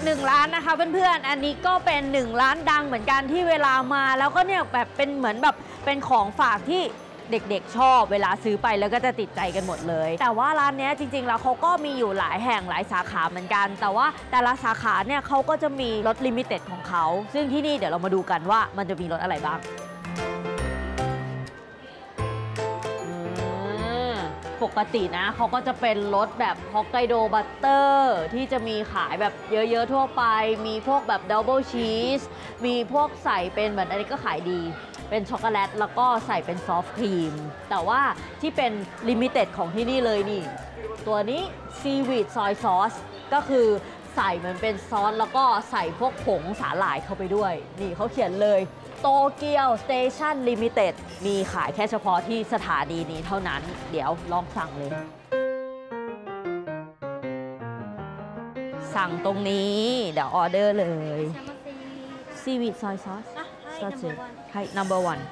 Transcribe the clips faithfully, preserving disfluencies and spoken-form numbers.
หนึ่งร้านนะคะเพื่อนๆอันนี้ก็เป็นหนึ่งร้านดังเหมือนกันที่เวลามาแล้วก็เนี่ยแบบเป็นเหมือนแบบเป็นของฝากที่เด็กๆชอบเวลาซื้อไปแล้วก็จะติดใจกันหมดเลยแต่ว่าร้านนี้จริงๆแล้วเขาก็มีอยู่หลายแห่งหลายสาขาเหมือนกันแต่ว่าแต่ละสาขาเนี่ยเขาก็จะมีรถลิมิเต็ดของเขาซึ่งที่นี่เดี๋ยวเรามาดูกันว่ามันจะมีรถอะไรบ้างปกตินะเขาก็จะเป็นรสแบบฮอกไกโดบัตเตอร์ที่จะมีขายแบบเยอะๆทั่วไปมีพวกแบบดับเบิลชีสมีพวกใส่เป็นแบบอันนี้ก็ขายดีเป็นช็อกโกแลตแล้วก็ใส่เป็นซอฟต์ครีมแต่ว่าที่เป็นลิมิเต็ดของที่นี่เลยนี่ตัวนี้ซีวีดซอยซอสก็คือใส่มันเป็นซอสแล้วก็ใส่พวกผงสาหร่ายเข้าไปด้วยนี่เขาเขียนเลยโตเกียวสเตชันลิมิเต็ดมีขายแค่เฉพาะที่สถานีนี้เท่านั้นเดี๋ยวลองสั่งเลยสั่งตรงนี้เดี๋ยวออเดอร์เลยซีวีดซอยซอสซอสให้ number one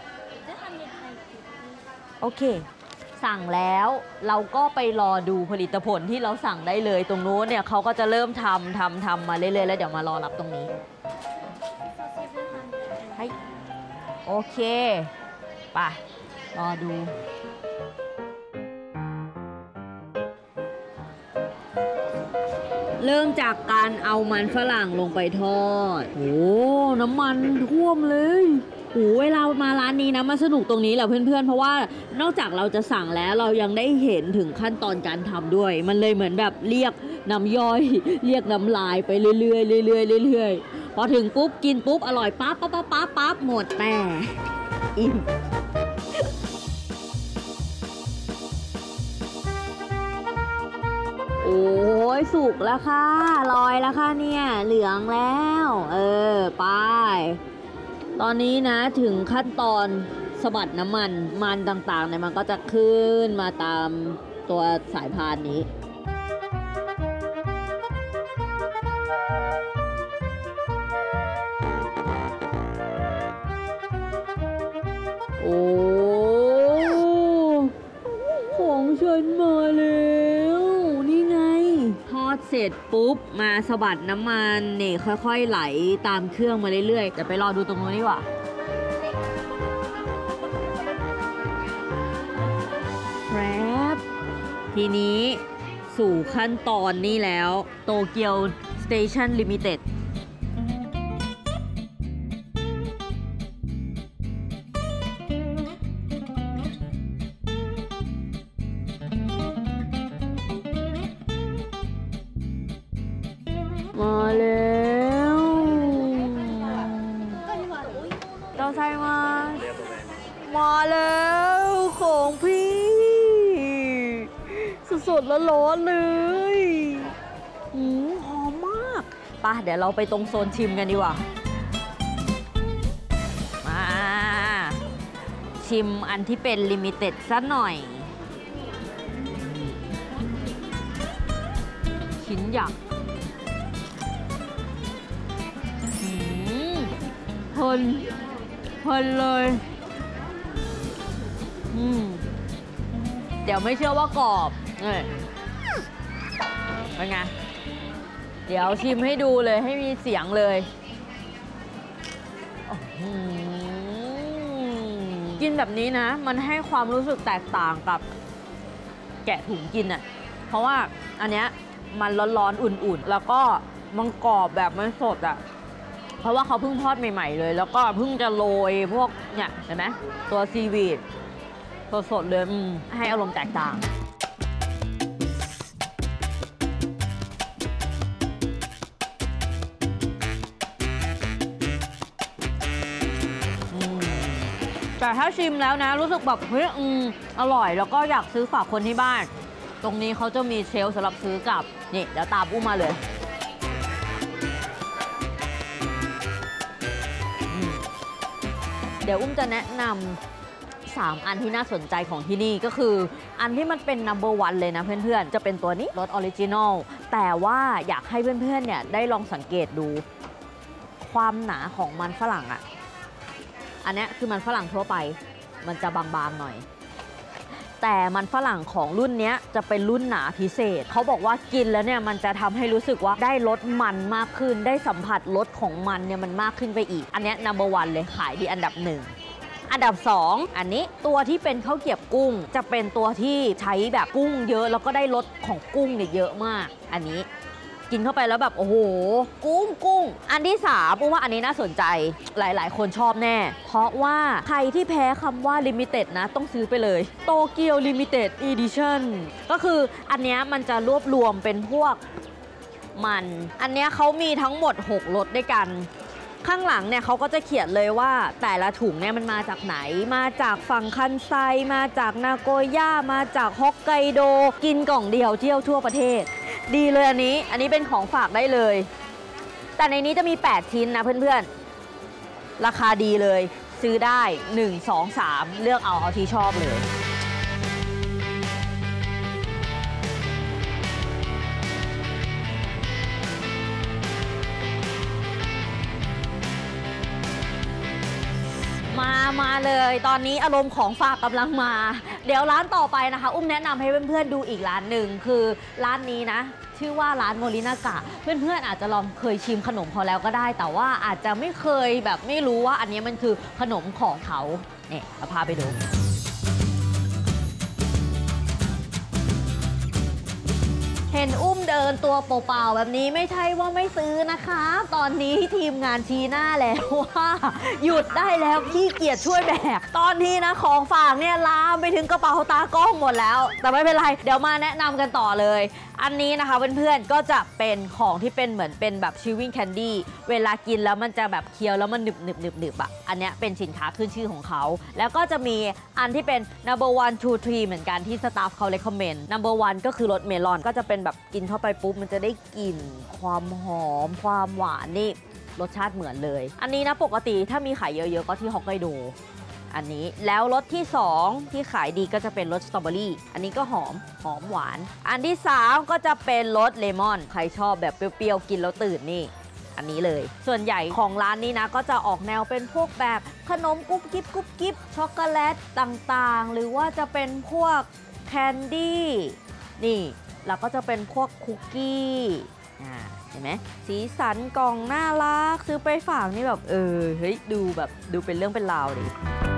โอเคสั่งแล้วเราก็ไปรอดูผลิตผลที่เราสั่งได้เลยตรงนู้นเนี่ยเขาก็จะเริ่มทำทำทำมาเรื่อยๆแล้วเดี๋ยวมารอรับตรงนี้ให้โอเคไปรอดูเริ่มจากการเอามันฝรั่งลงไปทอดโอ้น้ำมันท่วมเลยโอ้เวลามาร้านนี้นะมันสนุกตรงนี้แหละเพื่อนๆเพราะว่านอกจากเราจะสั่งแล้วเรายังได้เห็นถึงขั้นตอนการทำด้วยมันเลยเหมือนแบบเรียกน้ำย่อยเรียกน้ำลายไปเรื่อยๆเรื่อยๆเรื่อยๆพอถึงปุ๊บกินปุ๊บอร่อยปั๊บปั๊บปั๊บปั๊บปั๊บหมดแต่อิ่มโอ้ยสุกแล้วค่ะลอยแล้วค่ะเนี่ยเหลืองแล้วเออไปตอนนี้นะถึงขั้นตอนสะบัดน้ำมันมันต่างๆเนี่ยมันก็จะขึ้นมาตามตัวสายพานนี้โอ้ของฉันมาแล้วนี่ไงทอดเสร็จปุ๊บมาสะบัดน้ำมันนี่ค่อยๆไหลตามเครื่องมาเรื่อยๆเดี๋ยวไปรอดูตรงนู้นดีกว่าครับทีนี้สู่ขั้นตอนนี้แล้วโตเกียวสเตชันลิมิเต็ดมาแล้วเราใส่มามาแล้วของพี่สดๆแล้วร้อนเลยหืมหอมมากป่ะเดี๋ยวเราไปตรงโซนชิมกันดีกว่ามาชิมอันที่เป็นลิมิเต็ดซะหน่อยชิ้นใหญ่เพลินเพลินเลยอืมเดี๋ยวไม่เชื่อว่ากรอบนี่เป็นไงเดี๋ยวชิมให้ดูเลยให้มีเสียงเลยกินแบบนี้นะมันให้ความรู้สึกแตกต่างกับแกะถุงกินอ่ะเพราะว่าอันเนี้ยมันร้อนๆอุ่นๆแล้วก็มันกรอบแบบมันสดอ่ะเพราะว่าเขาเพิ่งทอดใหม่ๆเลยแล้วก็เพิ่งจะโรยพวกเนี่ยเห็นไหมตัวซีวีดสดๆเลยให้อารมณ์แตกต่างแต่ถ้าชิมแล้วนะรู้สึกแบบเฮ้ยอืมอร่อยแล้วก็อยากซื้อฝากคนที่บ้านตรงนี้เขาจะมีเชลฟ์สำหรับซื้อกับนี่เดี๋ยวตามอุ้มมาเลยเดี๋ยวอุ้มจะแนะนำสามอันที่น่าสนใจของที่นี่ก็คืออันที่มันเป็น นัมเบอร์ วันเลยนะเพื่อนๆจะเป็นตัวนี้รสออริจินอลแต่ว่าอยากให้เพื่อนๆเนี่ยได้ลองสังเกตดูความหนาของมันฝรั่งอ่ะอันนี้คือมันฝรั่งทั่วไปมันจะบางๆหน่อยแต่มันฝรั่งของรุ่นนี้จะเป็นรุ่นหนาพิเศษเขาบอกว่ากินแล้วเนี่ยมันจะทำให้รู้สึกว่าได้รสมันมากขึ้นได้สัมผัสรสของมันเนี่ยมันมากขึ้นไปอีกอันนี้ นัมเบอร์วัน เลยขายดีอันดับหนึ่งอันดับสองอันนี้ตัวที่เป็นข้าวเกรี๊ยบกุ้งจะเป็นตัวที่ใช้แบบกุ้งเยอะแล้วก็ได้รสของกุ้งเนี่ยเยอะมากอันนี้กินเข้าไปแล้วแบบโอ้โหกุ้งกุ้งอันที่สามอุ้มว่าอันนี้น่าสนใจหลายๆคนชอบแน่เพราะว่าใครที่แพ้คำว่า Limited นะต้องซื้อไปเลยโตเกียว Limited Edition ก็คืออันนี้มันจะรวบรวมเป็นพวกมันอันนี้เขามีทั้งหมดหกรสด้วยกันข้างหลังเนี่ยเขาก็จะเขียนเลยว่าแต่ละถุงเนี่ยมันมาจากไหนมาจากฝั่งคันไซมาจากนาโกย่ามาจากฮอกไกโดกินกล่องเดียวเที่ยวทั่วประเทศดีเลยอันนี้อันนี้เป็นของฝากได้เลยแต่ในนี้จะมีแปดชิ้นนะเพื่อนๆราคาดีเลยซื้อได้หนึ่ง สอง สามเลือกเอาเอาที่ชอบเลยมามาเลยตอนนี้อารมณ์ของฝากกำลังมาเดี๋ยวร้านต่อไปนะคะอุ้มแนะนำให้เพื่อนๆดูอีกร้านหนึ่งคือร้านนี้นะชื่อว่าร้านโมรินากะเพื่อนๆอาจจะลองเคยชิมขนมเขาแล้วก็ได้แต่ว่าอาจจะไม่เคยแบบไม่รู้ว่าอันนี้มันคือขนมของเขาเนี่ยเราพาไปดูเห็นอุ้มเดินตัวเปล่าๆแบบนี้ไม่ใช่ว่าไม่ซื้อนะคะตอนนี้ทีมงานชี้หน้าแล้วว่าหยุดได้แล้วขี้เกียจช่วยแบกตอนนี้นะของฝากเนี่ยลามไปถึงกระเป๋าตากล้องหมดแล้วแต่ไม่เป็นไรเดี๋ยวมาแนะนำกันต่อเลยอันนี้นะคะเพื่อนๆก็จะเป็นของที่เป็นเหมือนเป็นแบบชิววิ่งแคนดี้เวลากินแล้วมันจะแบบเคี้ยวแล้วมันหนึบหนึบหนึบหนึบอ่ะอันนี้เป็นสินค้าขึ้นชื่อของเขาแล้วก็จะมีอันที่เป็น นัมเบอร์ วัน ทู ทรี เหมือนกันที่สตาฟเขา recommend นัมเบอร์ วัน ก็คือรสเมลอนก็จะเป็นแบบกินเข้าไปปุ๊บมันจะได้กลิ่นความหอมความหวานนี่รสชาติเหมือนเลยอันนี้นะปกติถ้ามีขายเยอะๆก็ที่ฮอกไกโดอันนี้แล้วรสที่สองที่ขายดีก็จะเป็นรสสตรอเบอรี่อันนี้ก็หอมหอมหวานอันที่สามก็จะเป็นรสเลมอนใครชอบแบบเปรี้ยวๆกินแล้วตื่นนี่อันนี้เลยส่วนใหญ่ของร้านนี้นะก็จะออกแนวเป็นพวกแบบขนมกุ๊บกิ๊บกุ๊บกิ๊บช็อกโกแลตต่างๆหรือว่าจะเป็นพวกแคนดี้นี่แล้วก็จะเป็นพวกคุกกี้อ่าเห็นไหมสีสันกล่องน่ารักซื้อไปฝากนี่แบบเออเฮ้ยดูแบบดูเป็นเรื่องเป็นราวดิ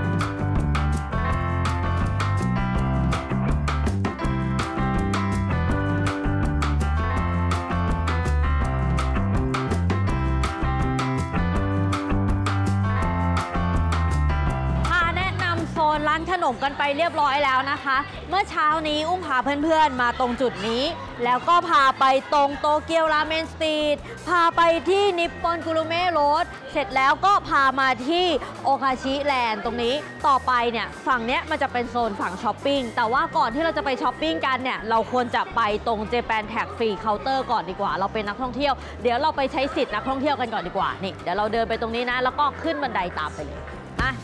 ร้านขนมกันไปเรียบร้อยแล้วนะคะเมื่อเช้านี้อุ้มพาเพื่อนๆมาตรงจุดนี้แล้วก็พาไปตรงโตเกียวราเมนสตรีทพาไปที่นิปปอนกุรุเมะโรดเสร็จแล้วก็พามาที่โอคาชิแลนด์ตรงนี้ต่อไปเนี่ยฝั่งเนี้ยมันจะเป็นโซนฝั่งช้อปปิ้งแต่ว่าก่อนที่เราจะไปช้อปปิ้งกันเนี่ยเราควรจะไปตรงเจแปนแท็กฟรีเคาน์เตอร์ก่อนดีกว่าเราเป็นนักท่องเที่ยวเดี๋ยวเราไปใช้สิทธิ์นักท่องเที่ยวกันก่อนดีกว่านี่เดี๋ยวเราเดินไปตรงนี้นะแล้วก็ขึ้นบันไดตามไปเลยอ่ะ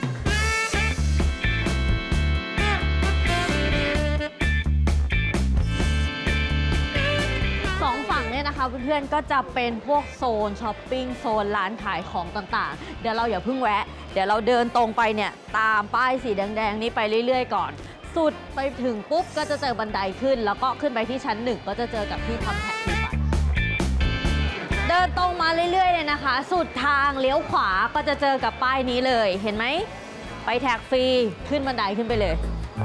สองฝั่งเนี่ยนะคะเพื่อนๆก็จะเป็นพวกโซนช้อปปิ้งโซนร้านขายของต่างๆเดี๋ยวเราอย่าเพิ่งแวะเดี๋ยวเราเดินตรงไปเนี่ยตามป้ายสีแดงๆนี้ไปเรื่อยๆก่อนสุดไปถึงปุ๊บก็จะเจอบันไดขึ้นแล้วก็ขึ้นไปที่ชั้นหนึ่งก็จะเจอกับที่ทำแท็กซี่บัตรเดินตรงมาเรื่อยๆเลยนะคะสุดทางเลี้ยวขวาก็จะเจอกับป้ายนี้เลยเห็นไหมไปแท็กฟรีขึ้นบันไดขึ้นไปเลย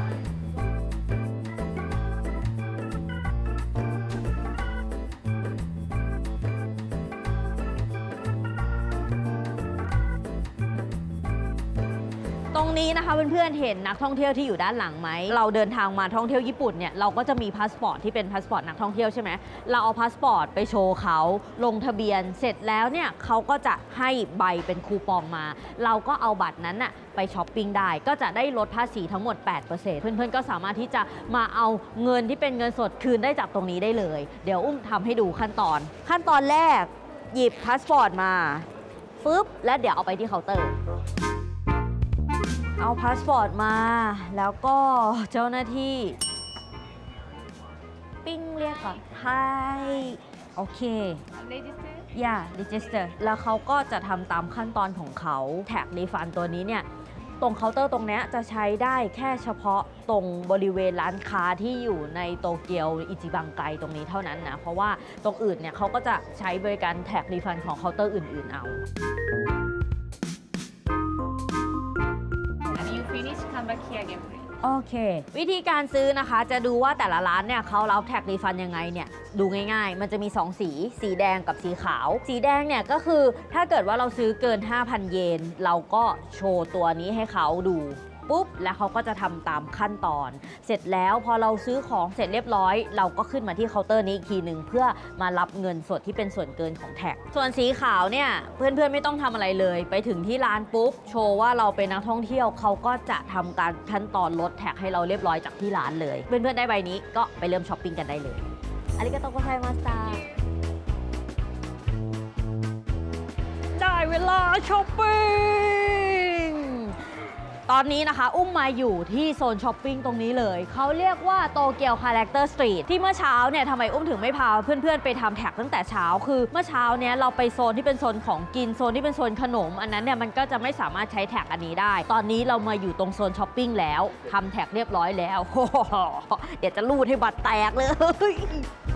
ตรงนี้นะคะเพื่อนๆเห็นนักท่องเที่ยวที่อยู่ด้านหลังไหมเราเดินทางมาท่องเที่ยวญี่ปุ่นเนี่ยเราก็จะมีพาสปอร์ตที่เป็นพาสปอร์ตนักท่องเที่ยวใช่ไหมเราเอาพาสปอร์ตไปโชว์เขาลงทะเบียนเสร็จแล้วเนี่ยเขาก็จะให้ใบเป็นคูปองมาเราก็เอาบัตรนั้นน่ะไปช้อปปิ้งได้ก็จะได้ลดภาษีทั้งหมด แปดเปอร์เซ็นต์ เพื่อนๆก็สามารถที่จะมาเอาเงินที่เป็นเงินสดคืนได้จากตรงนี้ได้เลยเดี๋ยวอุ้มทำให้ดูขั้นตอนขั้นตอนแรกหยิบพาสปอร์ตมาฟึบแล้วเดี๋ยวเอาไปที่เคาน์เตอร์เอาพาสปอร์ตมาแล้วก็เจ้าหน้าที่ปิ้งเรียกก่อน Hi โอเค register อย่า register แล้วเขาก็จะทำตามขั้นตอนของเขาแท็กรีฟันตัวนี้เนี่ยตรงเคาน์เตอร์ตรงเนี้ยจะใช้ได้แค่เฉพาะตรงบริเวณร้านค้าที่อยู่ในโตเกียวอิจิบังไกตรงนี้เท่านั้นนะเพราะว่าตรงอื่นเนี่ยเขาก็จะใช้บริการแท็กรีฟันของเคาน์เตอร์อื่นๆเอา You finish, come back here again, please. โอเควิธีการซื้อนะคะจะดูว่าแต่ละร้านเนี่ยเขารับแท็กรีฟันยังไงเนี่ยดูง่ายๆมันจะมีสองสีสีแดงกับสีขาวสีแดงเนี่ยก็คือถ้าเกิดว่าเราซื้อเกิน ห้าพัน เยนเราก็โชว์ตัวนี้ให้เขาดูปุ๊บแล้วเขาก็จะทำตามขั้นตอนเสร็จแล้วพอเราซื้อของเสร็จเรียบร้อยเราก็ขึ้นมาที่เคาน์เตอร์นี้อีกทีหนึ่งเพื่อมารับเงินสดที่เป็นส่วนเกินของแท็กส่วนสีขาวเนี่ยเพื่อนๆไม่ต้องทำอะไรเลยไปถึงที่ร้านปุ๊บโชว์ว่าเราเป็นนักท่องเที่ยวเขาก็จะทำการขั้นตอนลดแท็กให้เราเรียบร้อยจากที่ร้านเลยเพื่อนๆได้ใบนี้ก็ไปเริ่มช้อปปิ้งกันได้เลยอาริกาโตโกไซมาสตาได้เวลาช้อปปิ้งตอนนี้นะคะอุ้มมาอยู่ที่โซนช้อปปิ้งตรงนี้เลยเขาเรียกว่าโตเกียวคาแรคเตอร์สตรีทที่เมื่อเช้าเนี่ยทำไมอุ้มถึงไม่พาเพื่อนๆไปทำแท็กตั้งแต่เช้าคือเมื่อเช้าเนี้ยเราไปโซนที่เป็นโซนของกินโซนที่เป็นโซนขนมอันนั้นเนี่ยมันก็จะไม่สามารถใช้แท็กอันนี้ได้ตอนนี้เรามาอยู่ตรงโซนช้อปปิ้งแล้วทำแท็กเรียบร้อยแล้ว เดี๋ยวจะลูดให้บัตรแตกเลย